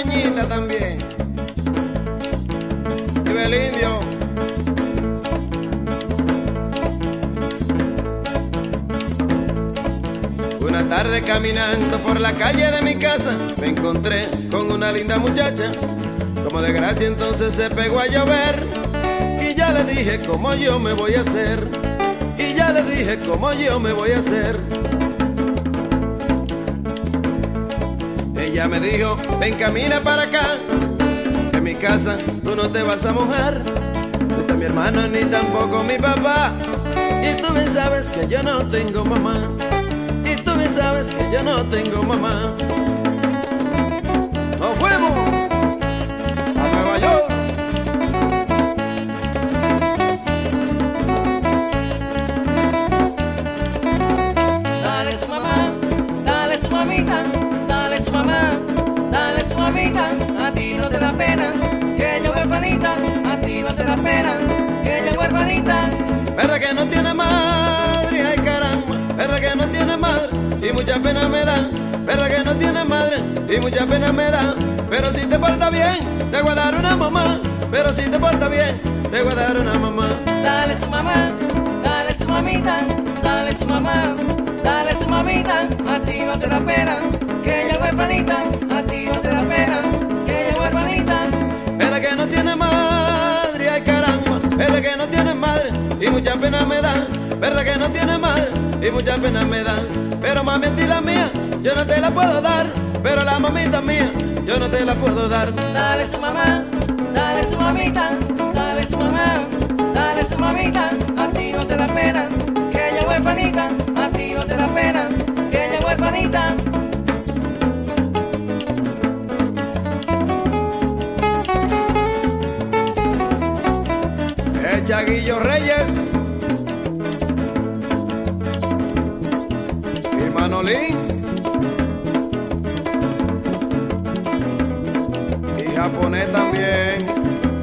Doñita también. Vive el indio. Una tarde caminando por la calle de mi casa, me encontré con una linda muchacha. Como de gracia entonces se pegó a llover, y ya le dije cómo yo me voy a hacer, y ya le dije cómo yo me voy a hacer. Ella me dijo, ven camina para acá, que en mi casa tú no te vas a mojar. No está mi hermano ni tampoco mi papá, y tú bien sabes que yo no tengo mamá, y tú bien sabes que yo no tengo mamá. ¡Nos fuimos a Nueva York! Dale su mamá, dale su mamita, dale su mamá, dale su mamita. A ti no te da pena que ella huerfanita, a ti no te da pena que ella huerfanita. Verdad que no tiene madre, ay caramba, verdad que no tiene madre y mucha pena me da, verdad que no tiene madre y mucha pena me da. Pero si te portas bien, te voy a dar una mamá, pero si te portas bien, te voy a dar una mamá. Dale su mamá, dale su mamita, dale su mamá, dale su mamita. A ti no te da pena que ella huerfanita, a ti no te da pena que ella huerfanita. Verdad que no tiene madre, ay caramba, verdad que no tiene madre y mucha pena me da, verdad que no tiene madre y mucha pena me da. Pero mami, a ti la mía, yo no te la puedo dar, pero la mamita mía, yo no te la puedo dar. Dale su mamá, dale su mamita, dale su mamá, dale su mamita. A ti no te da pena que ella huerfanita, a ti no te da pena que ella huerfanita. El Chaguillo Reyes y Manolín y Japonés también.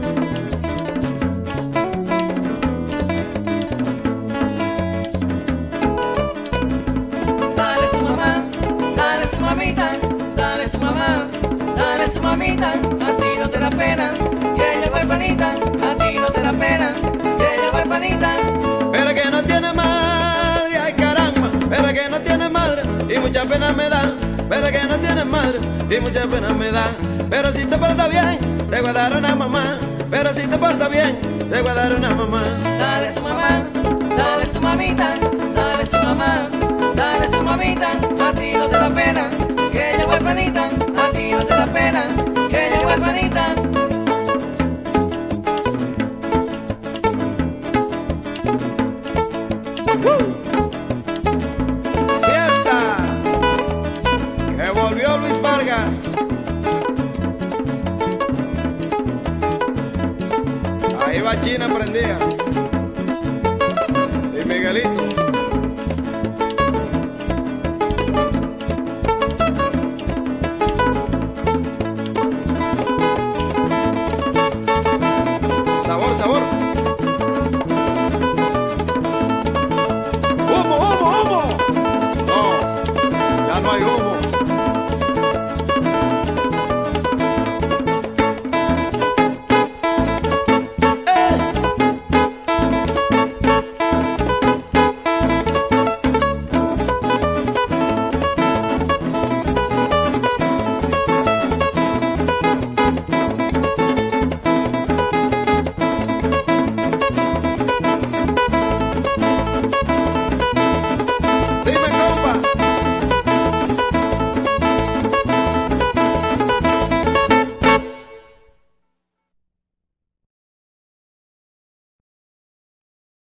Dale su mamá, dale su mamita, dale su mamá, dale su mamita. A ti no te da pena que ella huerfanita, a ti no te da pena que ella huerfanita. Pero que no tiene madre, ay caramba, pero que no tiene madre y mucha pena me da, pero que no tiene madre y mucha pena me da. Pero si te portas bien, te voy a dar una mamá, pero si te portas bien, te voy a dar una mamá. Dale su mamá, dale su mamita, dale su mamá, dale su mamita. A ti no te da pena que ella huerfanita, a ti no te da pena que ella huerfanita. ¡Fiesta! Que volvió Luis Vargas. Ahí va China prendida.